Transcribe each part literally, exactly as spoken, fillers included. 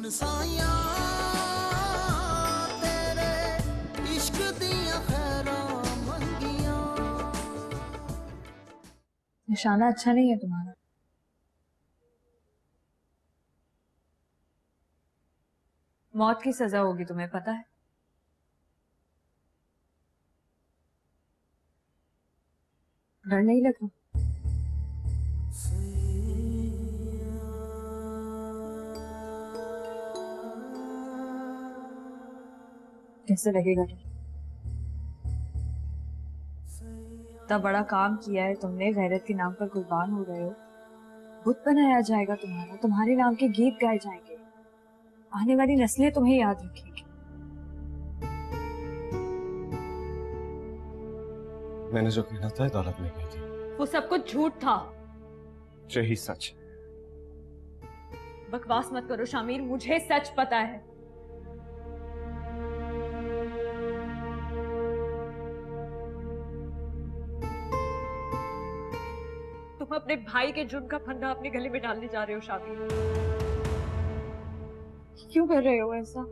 सुन साया तेरे इश्क दिया खैरा मंगिया। निशाना अच्छा नहीं है तुम्हारा। मौत की सजा होगी, तुम्हें पता है? डर नहीं लगा? कैसे लगेगा? इतना बड़ा काम किया है तुमने, गैरत के नाम पर कुर्बान हो गए हो। बुत बनाया जाएगा तुम्हारा, तुम्हारे नाम के गीत गाए जाएंगे, आने वाली नस्लें तुम्हें याद रखेंगी। मैंने जो कहना था दौलत में कही थी, वो सब कुछ झूठ था। यही सच। बकवास मत करो शामीर, मुझे सच पता है। तुम अपने भाई के जुर्म का फंदा अपने गले में डालने जा रहे हो शामीर। क्यों कर रहे हो ऐसा?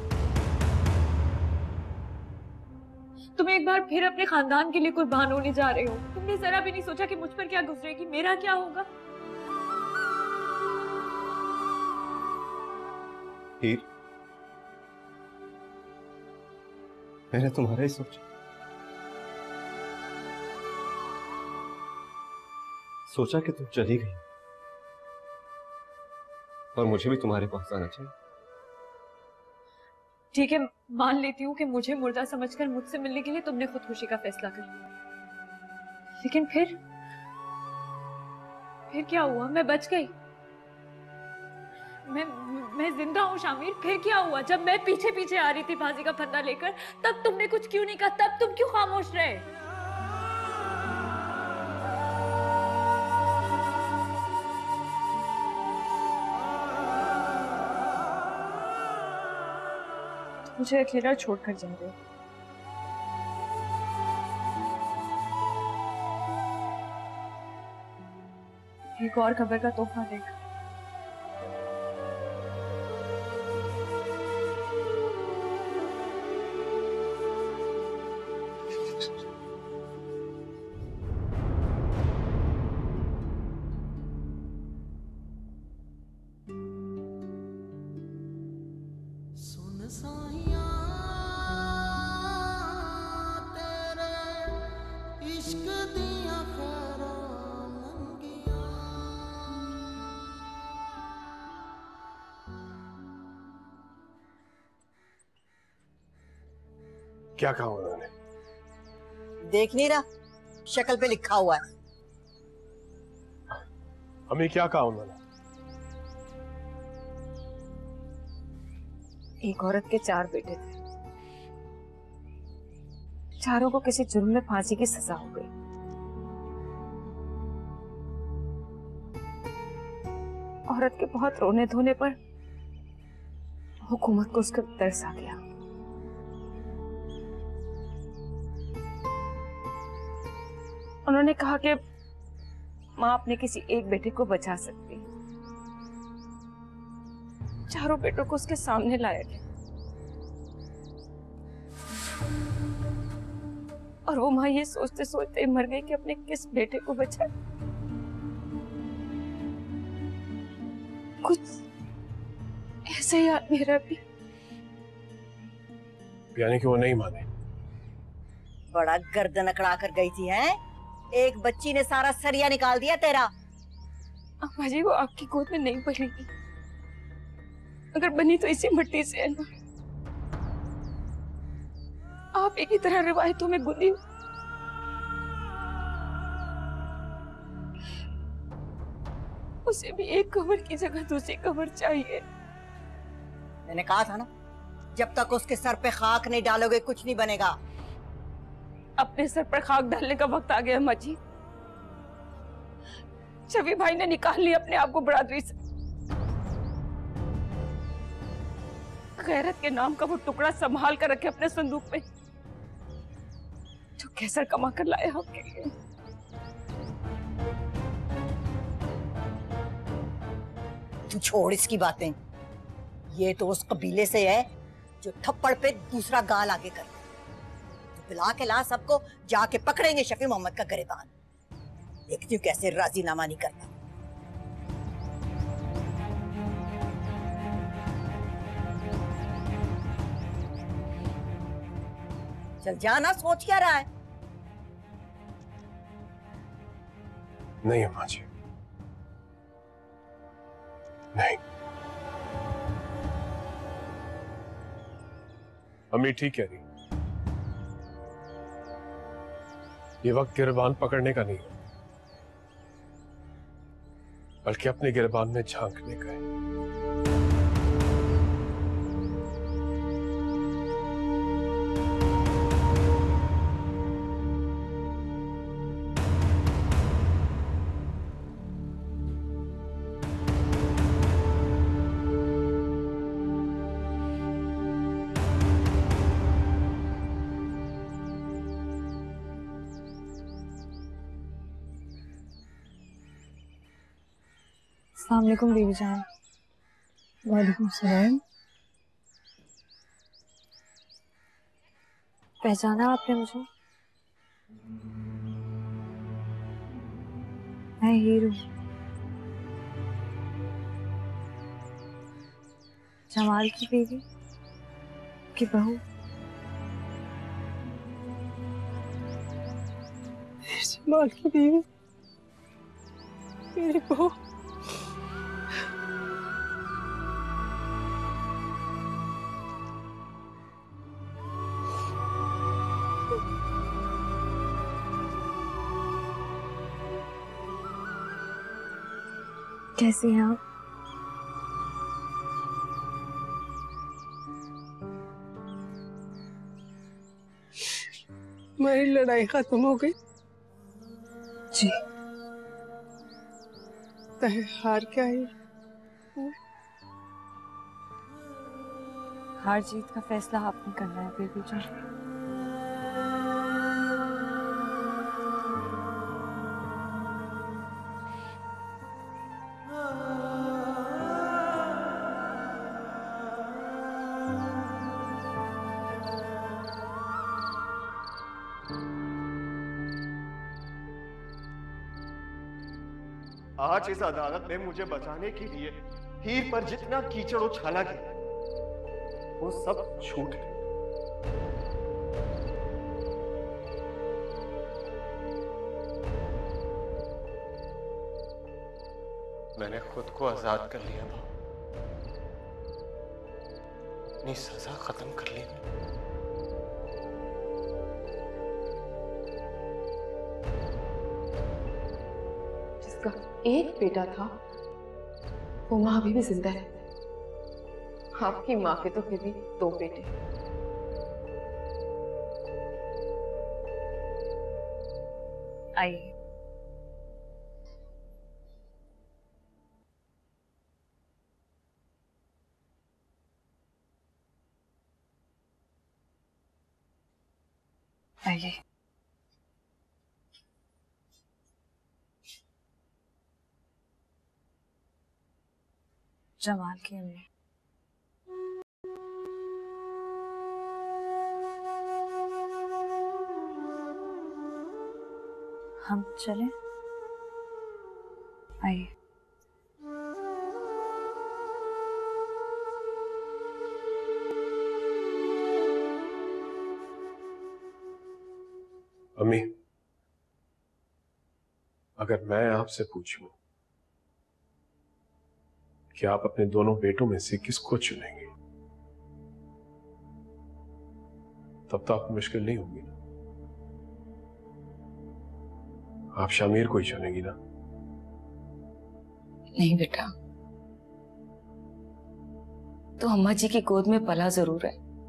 तुम एक बार फिर अपने खानदान के लिए कुर्बान होने जा रहे हो। तुमने जरा भी नहीं सोचा कि मुझ पर क्या गुजरेगी, मेरा क्या होगा? हीर, मैंने तुम्हारा ही सोचा। सोचा कि तुम चली गई और मुझे भी तुम्हारे पास आना चाहिए। ठीक है, मान लेती हूँ कि मुझे मुर्दा समझकर मुझसे मिलने के लिए तुमने खुदकुशी का फैसला कर लिया, लेकिन फिर फिर क्या हुआ? मैं बच गई, मैं मैं जिंदा हूँ शामीर। फिर क्या हुआ? जब मैं पीछे पीछे आ रही थी फांसी का फंदा लेकर, तब तुमने कुछ क्यों नहीं कहा? तब तुम क्यों खामोश रहे? मुझे अकेला छोड़कर जा रहे हो। एक और खबर का तोहफा देगा। सुन साया तेरे इश्क दिया खैरा मंगिया। क्या कहा उन्होंने? देख नहीं रहा, शक्ल पे लिखा हुआ है। हमें क्या कहा उन्होंने? एक औरत के चार बेटे थे, चारों को किसी जुर्म में फांसी की सजा हो गई। औरत के बहुत रोने धोने पर हुकूमत को उसका तरस आ गया। उन्होंने कहा कि मां अपने किसी एक बेटे को बचा सकती। चारों बेटों को उसके सामने लाया गया और वो मां ये सोचते सोचते मर गई कि अपने किस बेटे को बचाए। कुछ ऐसे ही याद मेरा भी। यानी कि वो नहीं माने? बड़ा गर्दन अकड़ा कर गई थी, हैं? एक बच्ची ने सारा सरिया निकाल दिया तेरा। अम्मा जी, वो आपकी गोद में नहीं बनेगी। अगर बनी तो इसी मिट्टी से है ना। आप एक ही तरह रिवायतों में गुंदी। उसे भी एक कब्र की जगह दूसरी कब्र चाहिए। मैंने कहा था ना, जब तक उसके सर पे खाक नहीं डालोगे कुछ नहीं बनेगा। अपने सर पर खाक डालने का वक्त आ गया अम्मा जी। शफी भाई ने निकाल लिया अपने आप को बरादरी से। गैरत के नाम का वो टुकड़ा संभाल कर रखे अपने संदूक में, जो कैसर कमा कर लाया आपके लिए। तू छोड़ इसकी बातें। ये तो उस कबीले से है जो थप्पड़ पे दूसरा गाल आगे कर, तो बुला के ला सबको, जाके पकड़ेंगे शफी मोहम्मद का गिरबान। देखती हूँ कैसे राजीनामा नहीं करता। चल जाना, सोच क्या रहा है? नहीं अम्मा जी, नहीं। अम्मी ठीक कह रही, ये वक्त गिरबान पकड़ने का नहीं है, बल्कि अपने गिरबान में झांकने का है। अस्सलाम वालेकुम बीवी जान। वालेकुम सलाम। पहचाना आपने मुझे? मैं हीर हूँ, जमाल की बीवी, की बहू। जमाल की बीवी, मेरी बहू। कैसी हैं आप? हमारी लड़ाई खत्म हो गई। जी। तहे हार क्या है? हार जीत का फैसला आपने करना है बीवी जान। आज इस अदालत में मुझे बचाने के लिए हीर पर जितना कीचड़ उछाला गया वो सब झूठ है। मैंने खुद को आजाद कर लिया था, अपनी सजा खत्म कर ली। जिसका एक बेटा था वो माँ अभी भी जिंदा है। आपकी माँ के तो फिर भी दो बेटे। आइए। आइए। जमाल की अम्मी। हम चलें? आइए। अम्मी, अगर मैं आपसे पूछूं कि आप अपने दोनों बेटों में से किसको चुनेंगे, तब तो आपको मुश्किल नहीं होगी ना? आप शामीर को ही चुनेंगी ना? नहीं बेटा, तो अम्मा जी की गोद में पला जरूर है,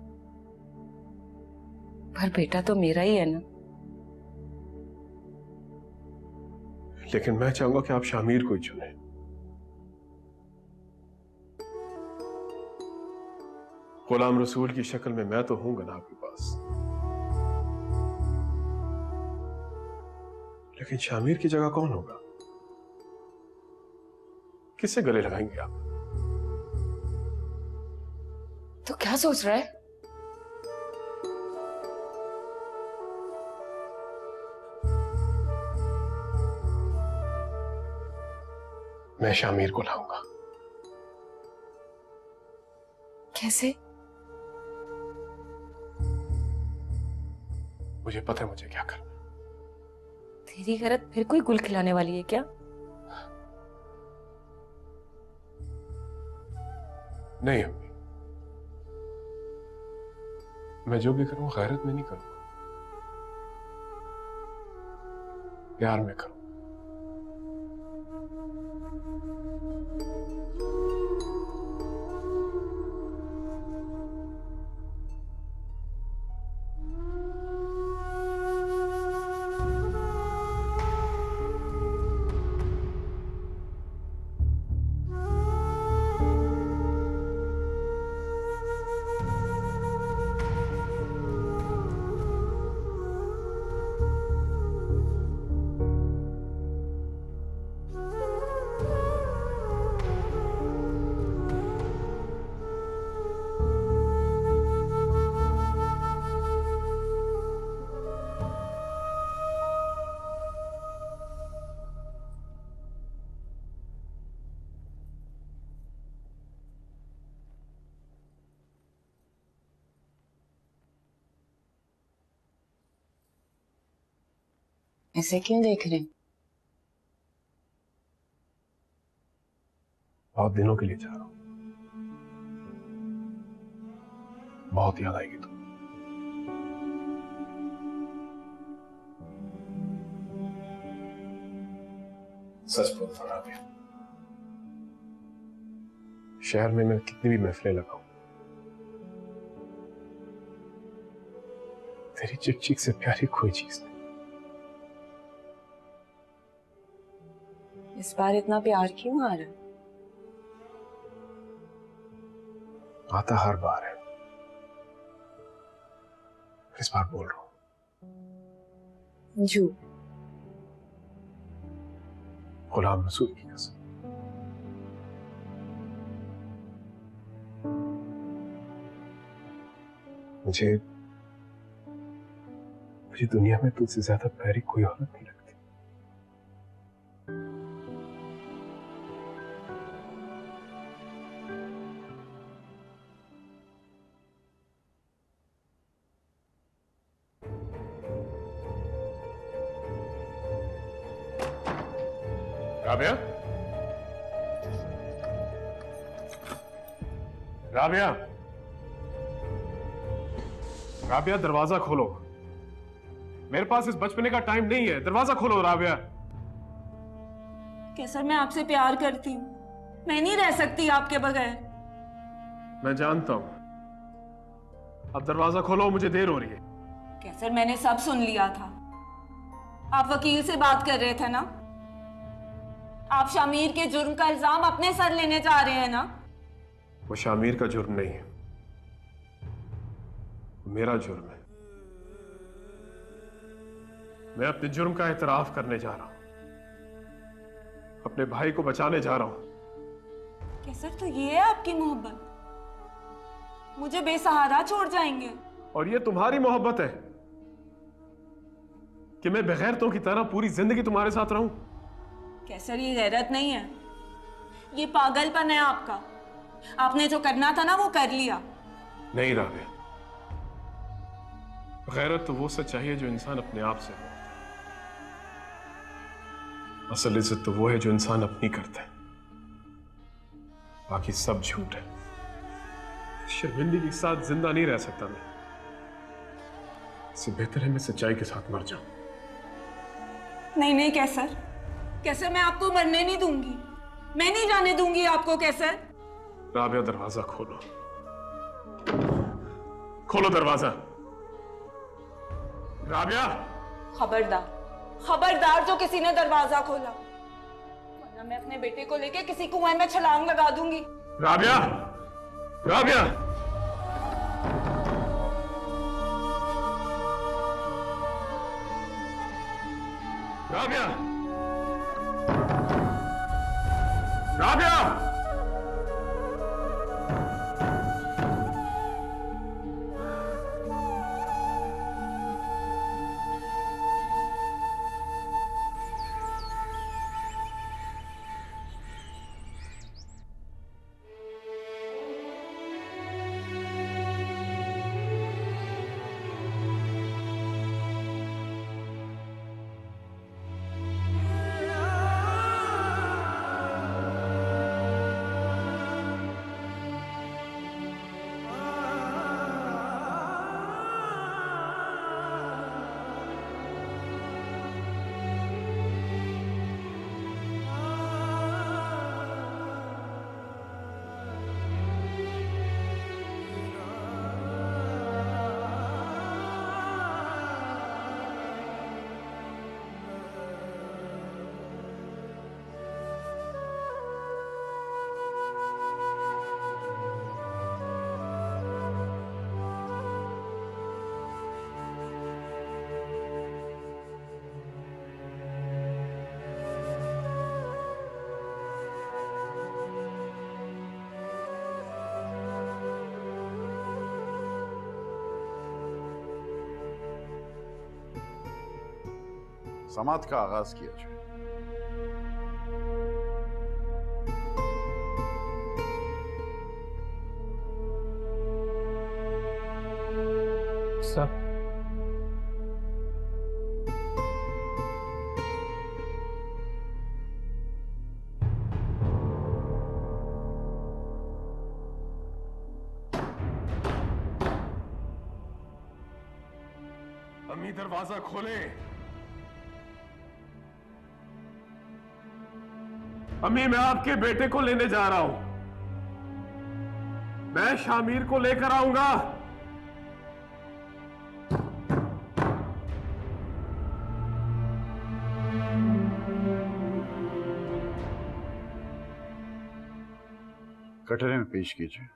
पर बेटा तो मेरा ही है ना। लेकिन मैं चाहूंगा कि आप शामीर को ही चुने। गुलाम रसूल की शक्ल में मैं तो हूंगा ना आपके पास, लेकिन शामीर की जगह कौन होगा? किससे गले लगाएंगे आप? तो क्या सोच रहा है? मैं शामीर को लाऊंगा। कैसे? मुझे पता है मुझे क्या करना। तेरी गरज फिर कोई गुल खिलाने वाली है क्या? नहीं अम्मी, मैं जो भी करूं गैरत में नहीं करूंगा, प्यार में करूं। ऐसे क्यों देख रहे हैं? बहुत दिनों के लिए जा रहा हूं, बहुत याद आएगी तुम। सच बोलता रहा भी, शहर में मैं कितनी भी महफिलें लगाऊं, तेरी चिक-चिक से प्यारी कोई चीज नहीं। इस बार इतना प्यार क्यों आ रहा है? आता हर बार है, इस बार बोल रहा हूं। झूठ। गुलाम रसूल की कसम। मुझे मुझे दुनिया में तुझसे ज्यादा प्यारी कोई औरत नहीं लगती। राबिया, राबिया, राबिया दरवाजा खोलो। मेरे पास इस बचपने का टाइम नहीं है, दरवाजा खोलो राबिया। कैसर, मैं आपसे प्यार करती हूँ, मैं नहीं रह सकती आपके बगैर। मैं जानता हूं, अब दरवाजा खोलो, मुझे देर हो रही है। कैसर, मैंने सब सुन लिया था। आप वकील से बात कर रहे थे ना? आप शामीर के जुर्म का इल्जाम अपने सर लेने जा रहे हैं ना? वो शामीर का जुर्म नहीं है, मेरा जुर्म है। मैं अपने जुर्म का एतराफ करने जा रहा हूं, अपने भाई को बचाने जा रहा हूं। कैसर, तो ये है आपकी मोहब्बत? मुझे बेसहारा छोड़ जाएंगे? और ये तुम्हारी मोहब्बत है कि मैं बेगैरतों की तरह पूरी जिंदगी तुम्हारे साथ रहूं? कैसर, ये गैरत नहीं है, ये पागलपन है आपका। आपने जो करना था ना वो कर लिया। नहीं राबिया, गैरत तो वो सच चाहिए जो इंसान अपने आप से हो। असल इज्जत तो वो है जो इंसान अपनी करता है, बाकी सब झूठ है। शर्मिंदगी के साथ जिंदा नहीं रह सकता मैं, इससे बेहतर है मैं सच्चाई के साथ मर जाऊं। नहीं नहीं कैसर, कैसर, मैं आपको मरने नहीं दूंगी, मैं नहीं जाने दूंगी आपको। कैसर, राबिया दरवाजा खोलो, खोलो दरवाजा। राबिया, खबरदार, खबरदार जो किसी ने दरवाजा खोला, वरना मैं अपने बेटे को लेके किसी कुएं में छलांग लगा दूंगी। राबिया, राबिया, राबिया, राबिया, समात का आगाज किया जाए। सर अम्मी दरवाजा खोले। अम्मी मैं आपके बेटे को लेने जा रहा हूं। मैं शामीर को लेकर आऊंगा। कटरे में पेश कीजिए।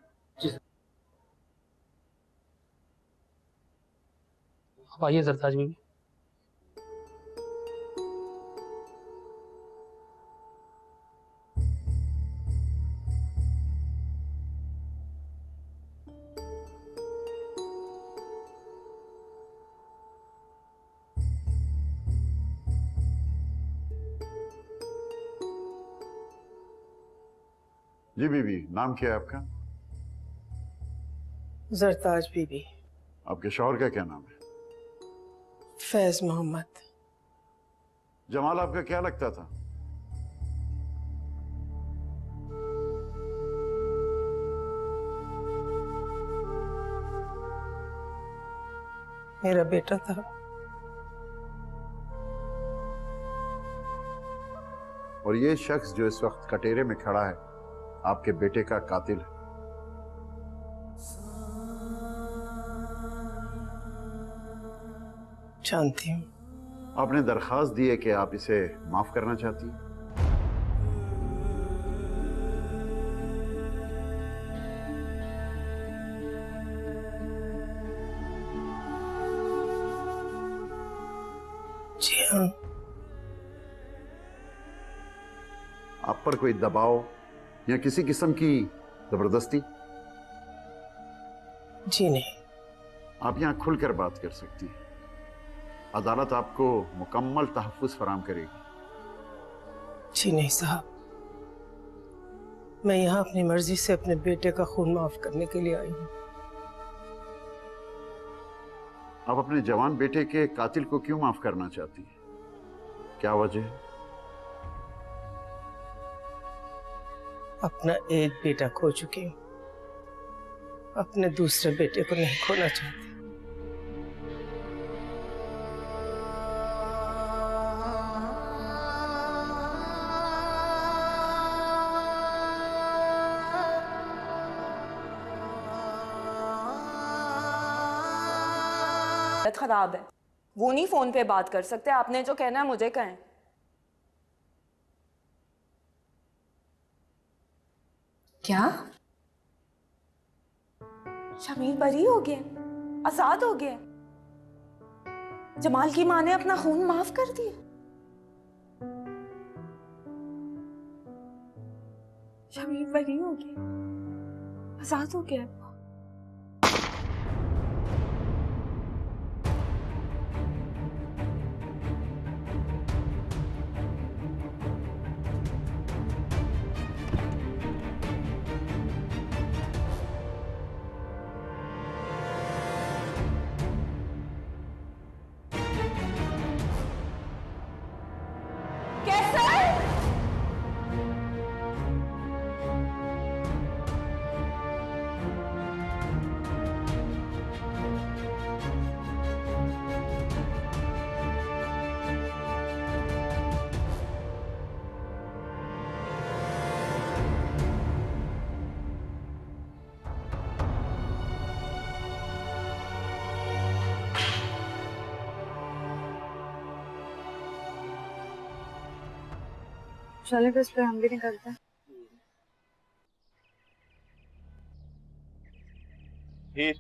अब आइए सरताज बीबी। जी बीबी, नाम क्या है आपका? जरताज बीबी। आपके शौहर का क्या नाम है? फैज मोहम्मद। जमाल आपका क्या लगता था? मेरा बेटा था। और ये शख्स जो इस वक्त कटेरे में खड़ा है आपके बेटे का कातिल है। जानती हूँ। आपने दरखास्त दी है कि आप इसे माफ करना चाहती हैं। जी हाँ। आप पर कोई दबाव या किसी किस्म की जबरदस्ती? जी नहीं। आप यहां खुलकर बात कर सकती हैं। अदालत आपको मुकम्मल तहफ़्फ़ुज़ फराहम करेगी। जी नहीं साहब, मैं यहाँ अपनी मर्जी से अपने बेटे का खून माफ करने के लिए आई हूँ। आप अपने जवान बेटे के कातिल को क्यों माफ करना चाहती हैं? क्या वजह है? अपना एक बेटा खो चुकी हूँ, अपने दूसरे बेटे को नहीं खोना चाहती। खराब है, वो नहीं फोन पे बात कर सकते। आपने जो कहना है मुझे कहें। क्या शमीर बरी हो गया, आजाद हो गया? जमाल की माँ ने अपना खून माफ कर दिया? शमीर बरी हो गया, आजाद हो गया? चले तो इस पे हम भी निकलते हैं। हीर,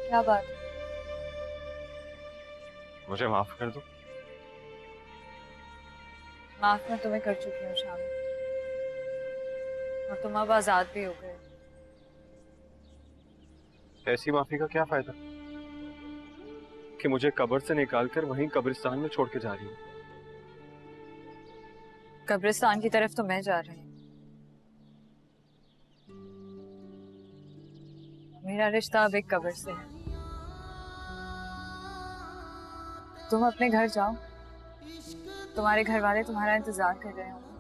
क्या बात है? मुझे माफ कर दो। माफ मैं तुम्हें कर चुकी हूँ शामिर, और तुम अब आजाद भी हो गए। ऐसी माफी का क्या फायदा कि मुझे कब्र से निकालकर वहीं कब्रिस्तान में छोड़ के जा रही हूँ। कब्रिस्तान की तरफ तो मैं जा रही हूँ। मेरा रिश्ता अब एक कब्र से है। तुम अपने घर जाओ, तुम्हारे घर वाले तुम्हारा इंतजार कर रहे होंगे।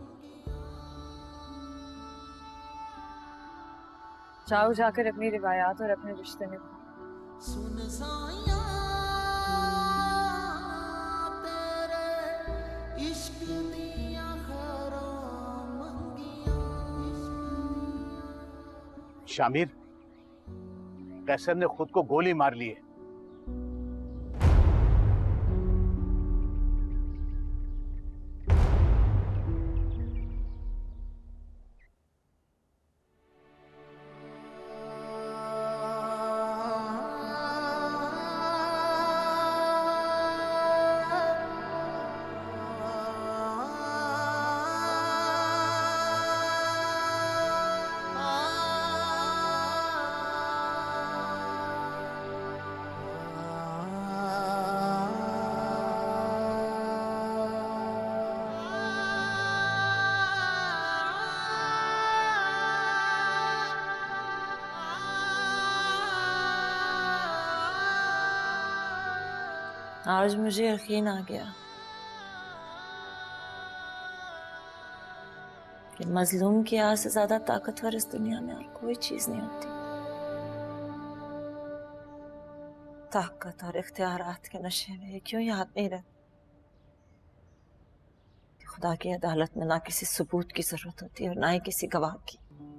जाओ, जाकर अपनी रिवायात और अपने रिश्ते में सुन साया तेरे इश्क दिया खैरां मंगियां। शामिर, कैसर ने खुद को गोली मार ली है। आज मुझे यकीन आ गया कि मजलूम की आस से ज्यादा ताकतवर इस दुनिया में और कोई चीज नहीं होती। ताकत और इख्तियारात के नशे में ये क्यों याद नहीं रहता कि खुदा की अदालत में ना किसी सबूत की जरूरत होती है और ना ही किसी गवाह की।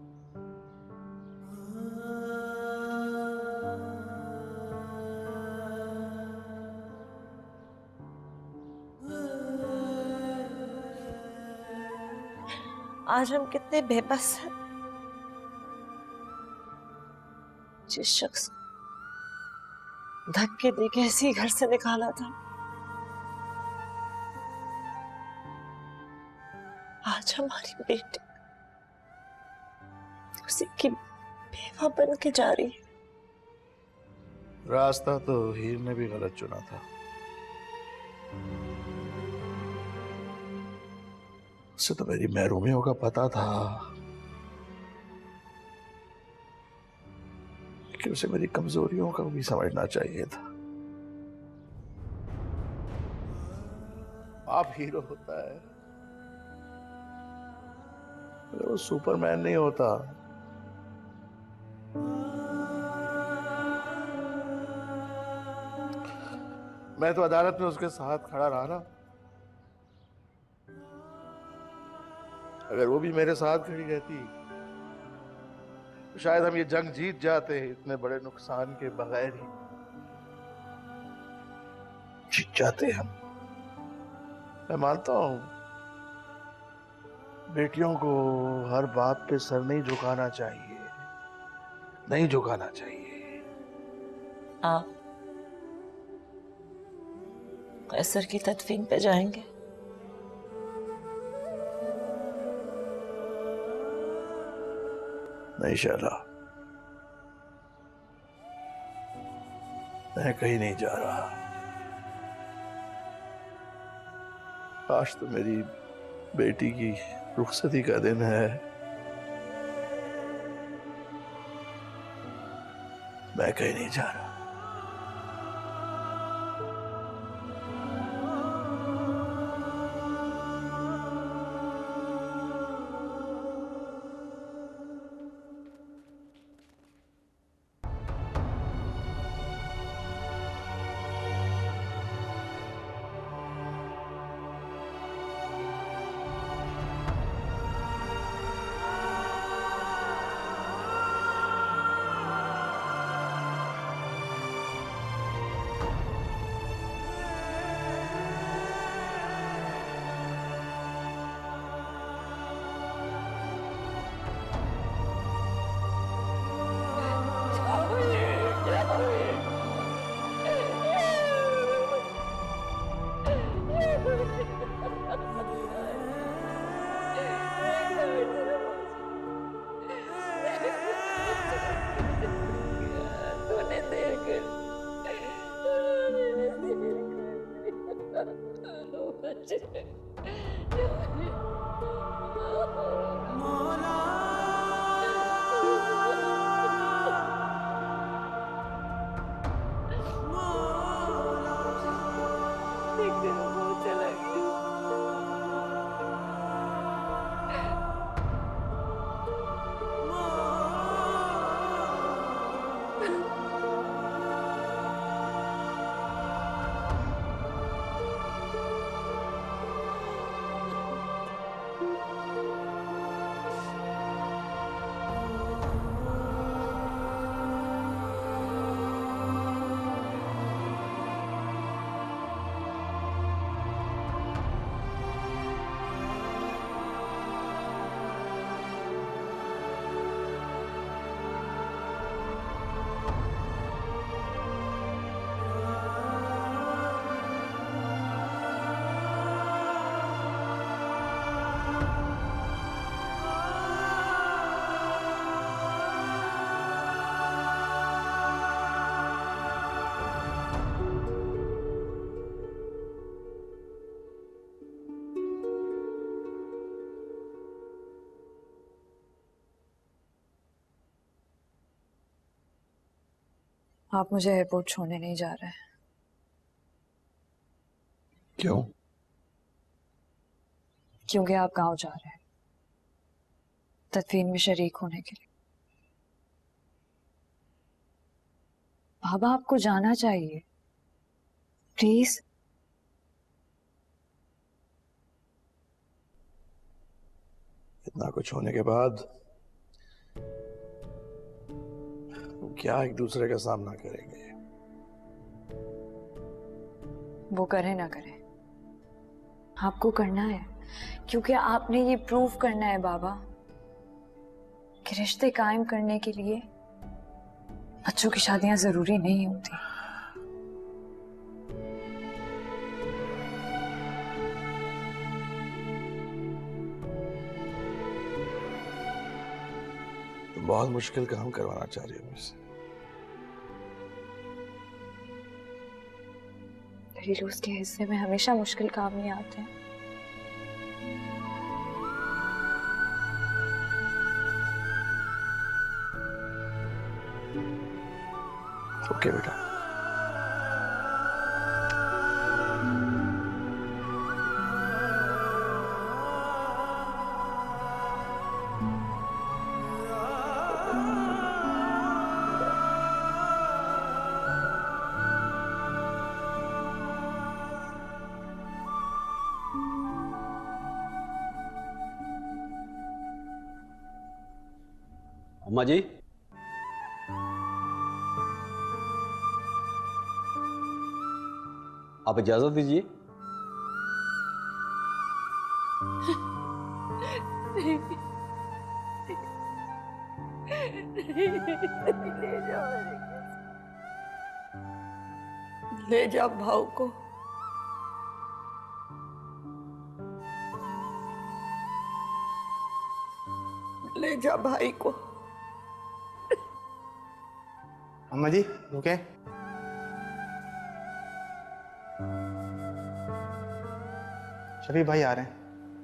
आज हम कितने बेबस हैं। जिस शख्स को धक्के देके ऐसे घर से निकाला था, आज हमारी बेटी उसी की बेवा बन के जा रही है। रास्ता तो हीर ने भी गलत चुना था। उसे तो मेरी महरूमियों का पता था, लेकिन उसे मेरी कमजोरियों का भी समझना चाहिए था। आप हीरो होता है, अगर वो सुपरमैन नहीं होता मैं तो अदालत में उसके साथ खड़ा रहा ना। अगर वो भी मेरे साथ खड़ी रहती तो शायद हम ये जंग जीत जाते। इतने बड़े नुकसान के बगैर ही जीत जाते हम। मैं मानता हूं बेटियों को हर बात पे सर नहीं झुकाना चाहिए, नहीं झुकाना चाहिए। आप कैसर की तदफीन पे जाएंगे? नहीं शाला, मैं कहीं नहीं जा रहा। आज तो मेरी बेटी की रुखसती का दिन है। मैं कहीं नहीं जा रहा। आप मुझे एयरपोर्ट छोड़ने नहीं जा रहे। क्यों? क्योंकि आप गांव जा रहे हैं तदफीन में शरीक होने के लिए। बाबा आपको जाना चाहिए, प्लीज। इतना कुछ होने के बाद क्या एक दूसरे का सामना करेंगे? वो करे ना करे, आपको करना है, क्योंकि आपने ये प्रूव करना है बाबा कि रिश्ते कायम करने के लिए बच्चों की शादियां जरूरी नहीं होती। तुम बहुत मुश्किल काम करवाना चाह रही हो मुझसे। रीलूस के हिस्से में हमेशा मुश्किल काम ही आते हैं। ओके बेटा। अम्मा जी, आप इजाजत दीजिए। ले जा भाव को। ले जा भाई को। अम्मा जी रुके। शफी भाई आ रहे हैं।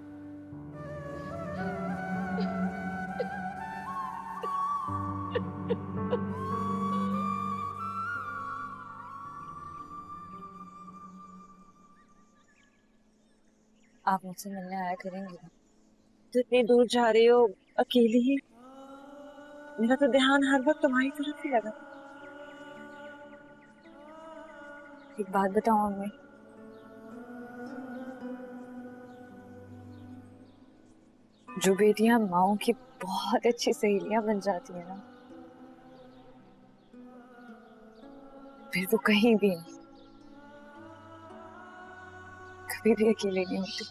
आप मुझसे मिलने आया करेंगे? तो इतनी दूर जा रही हो अकेली ही? मेरा तो ध्यान हर वक्त तुम्हारी तरफ ही लगा। एक बात बताओ अम्मी, जो बेटियां माओ की बहुत अच्छी सहेलियां बन जाती है ना, फिर वो कहीं भी नहीं, कभी भी अकेले नहीं होती।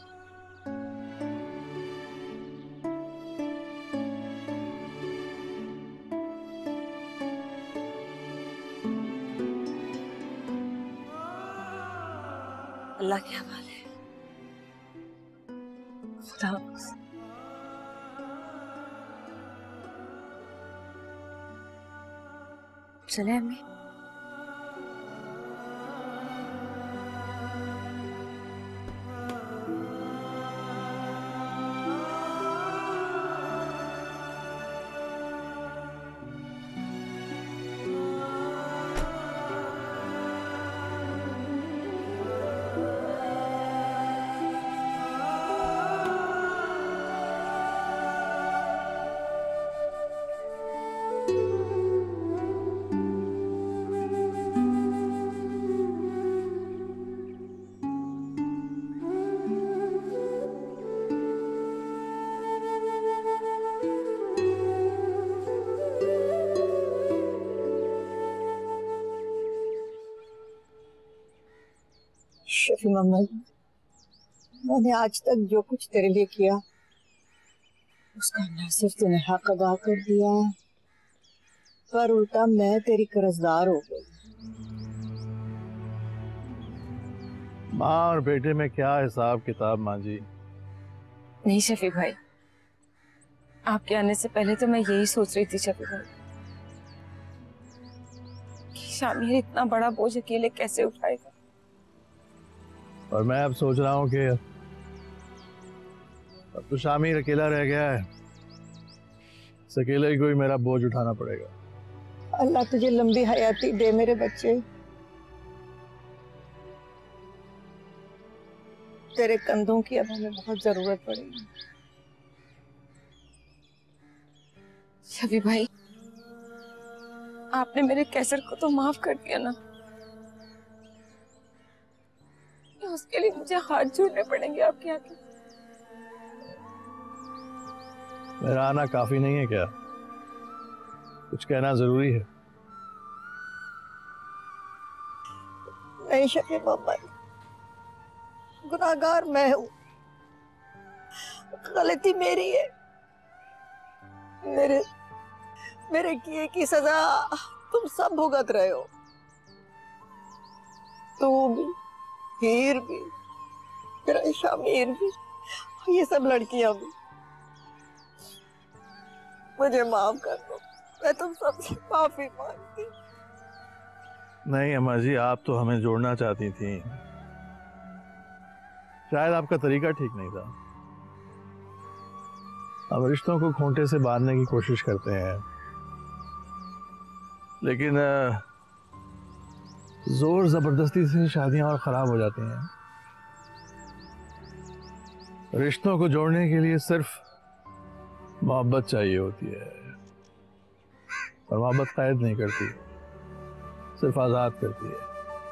अल्लाह के हवाले। खुदा हाफिज़। चले अम्मी। शफी मोहम्मद, मैंने आज तक जो कुछ तेरे लिए किया उसका न सिर्फ तूने हक अदा कर दिया, पर उल्टा मैं तेरी कर्जदार हो गई। माँ और बेटे में क्या हिसाब किताब माँ जी? नहीं शफी भाई, आपके आने से पहले तो मैं यही सोच रही थी शफी भाई कि शामिर इतना बड़ा बोझ अकेले कैसे उठाएगा। और मैं अब सोच रहा हूँ कि अब तो शामिर अकेला रह गया है, इस अकेले ही कोई मेरा बोझ उठाना पड़ेगा। अल्लाह तुझे लंबी हयाती दे मेरे बच्चे। तेरे कंधों की अब हमें बहुत जरूरत पड़ेगी। शफी भाई, आपने मेरे कैसर को तो माफ कर दिया ना, उसके लिए मुझे हाथ जोड़ने पड़ेंगे आपके आगे। मेरा आना काफी नहीं है क्या? कुछ कहना जरूरी है? नहीं शफी मोहम्मद, गुनाहगार मैं हूँ, गलती मेरी है। मेरे मेरे किए की सजा तुम सब भुगत रहे हो, तू भी, हीर भी, तेरा शमीर भी, ये सब लड़कियां भी। मुझे माफ कर दो, मैं तुम सबसे माफी मांगती। नहीं अम्मा जी, आप तो हमें जोड़ना चाहती थी, शायद आपका तरीका ठीक नहीं था। हम रिश्तों को खूंटे से बांधने की कोशिश करते हैं, लेकिन जोर जबरदस्ती से शादियां और खराब हो जाती हैं। रिश्तों को जोड़ने के लिए सिर्फ मोहब्बत चाहिए होती है, और मोहब्बत कैद नहीं करती, सिर्फ आजाद करती है।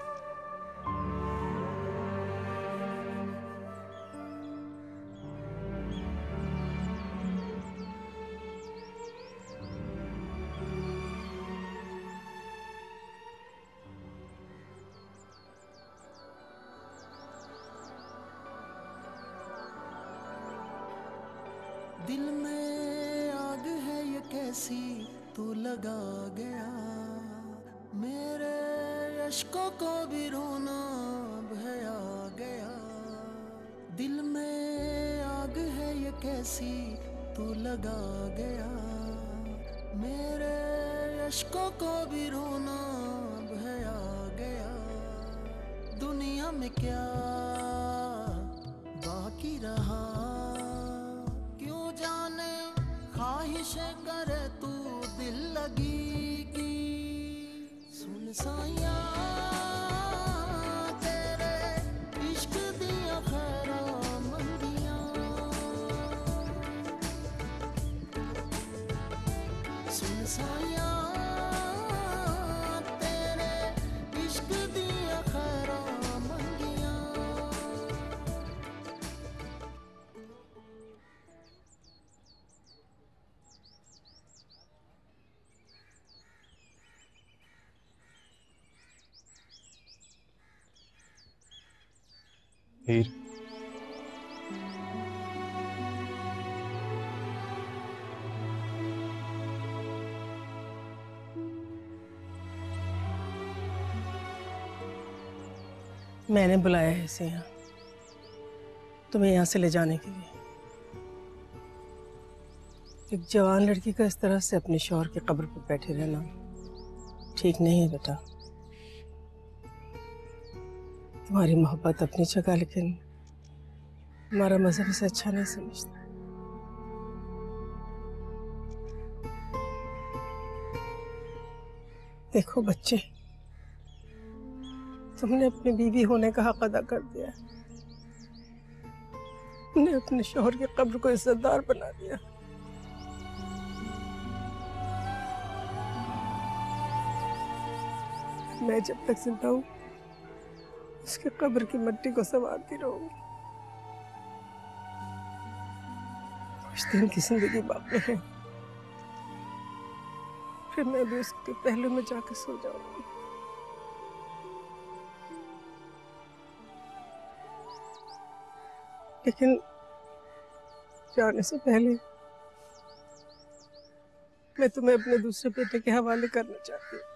दिल में आग है ये कैसी तू लगा गया, मेरे अश्कों को भी रोना भया गया। दिल में आग है ये कैसी तू लगा गया, मेरे अश्कों को भी रोना भया गया। दुनिया में क्या बाकी रहा, क्यों जाने ख्वाहिशें करे तू दिल लगी की। सुन साया तेरे इश्क दिया खैरा मंगिया, सुन साया तेरे इश्क दिया खैरा मंगिया। हीर, मैंने बुलाया है इसे यहाँ, तुम्हें यहाँ से ले जाने के लिए। एक जवान लड़की का इस तरह से अपने शौहर की कब्र पर बैठे रहना ठीक नहीं है बेटा। तुम्हारी मोहब्बत अपनी जगह, लेकिन हमारा मजहब इसे अच्छा नहीं समझता। देखो बच्चे, तुमने अपनी बीवी होने का हक अदा कर दिया, तुमने अपने शौहर की कब्र को इज्जतदार बना दिया। मैं जब तक जिंदा हूं उसके कब्र की मिट्टी को संवारती रहूंगी। कुछ दिन की जिंदगी बाकी है, फिर मैं भी उसके पहलू में जाकर सो जाऊंगी। लेकिन जाने से पहले मैं तुम्हें अपने दूसरे बेटे के हवाले करना चाहती हूँ।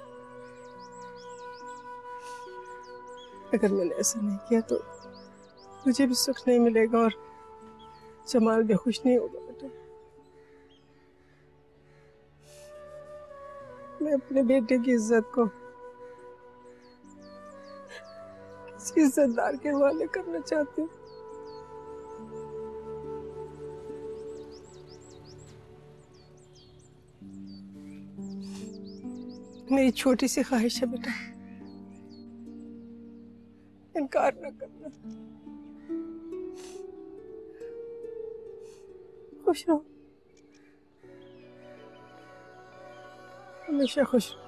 अगर मैंने ऐसा नहीं किया तो मुझे भी सुख नहीं मिलेगा और जमाल भी खुश नहीं होगा बेटा। मैं अपने बेटे की इज्जत को किसी इज्जतदार के हवाले करना चाहती हूँ। मेरी छोटी सी ख्वाहिश है बेटा, इनकार न करना। खुश रहो, हमेशा खुश रहो।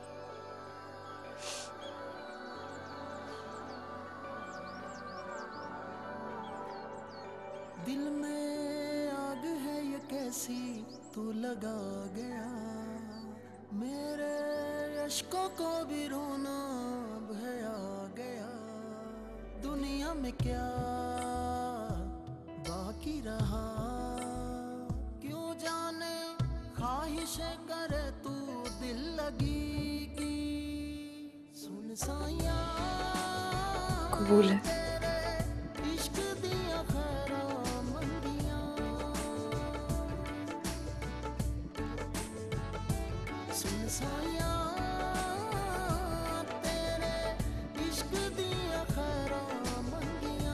दिल में आग है ये कैसी तू लगा गया, मेरे अश्कों को भी रोना भया गया। दुनिया में क्या बाकी रहा, क्यों जाने ख्वाहिशें करे तू दिल लगी की। सुन साया कबूल है। इश्क दिया खैरा मंगिया, सुन साया तेरे इश्क दिया खैरा मंगिया।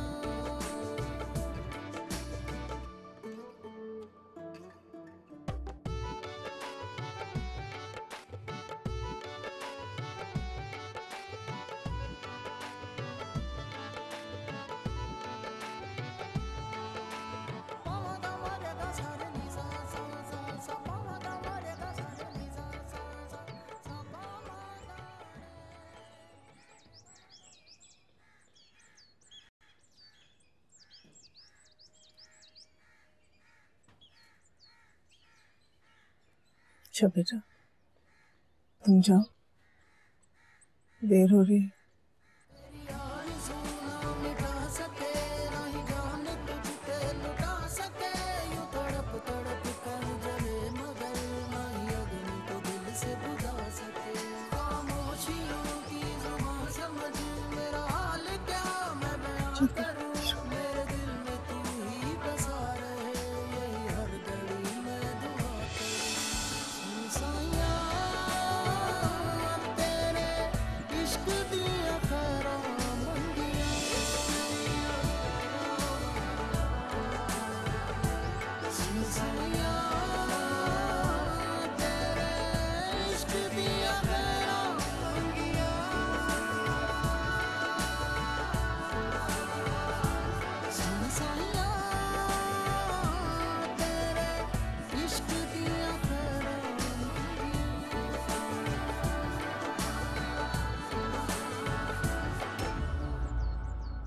अच्छा बेटा, तुम जाओ, देर हो रही है।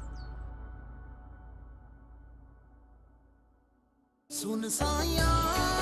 सुन साया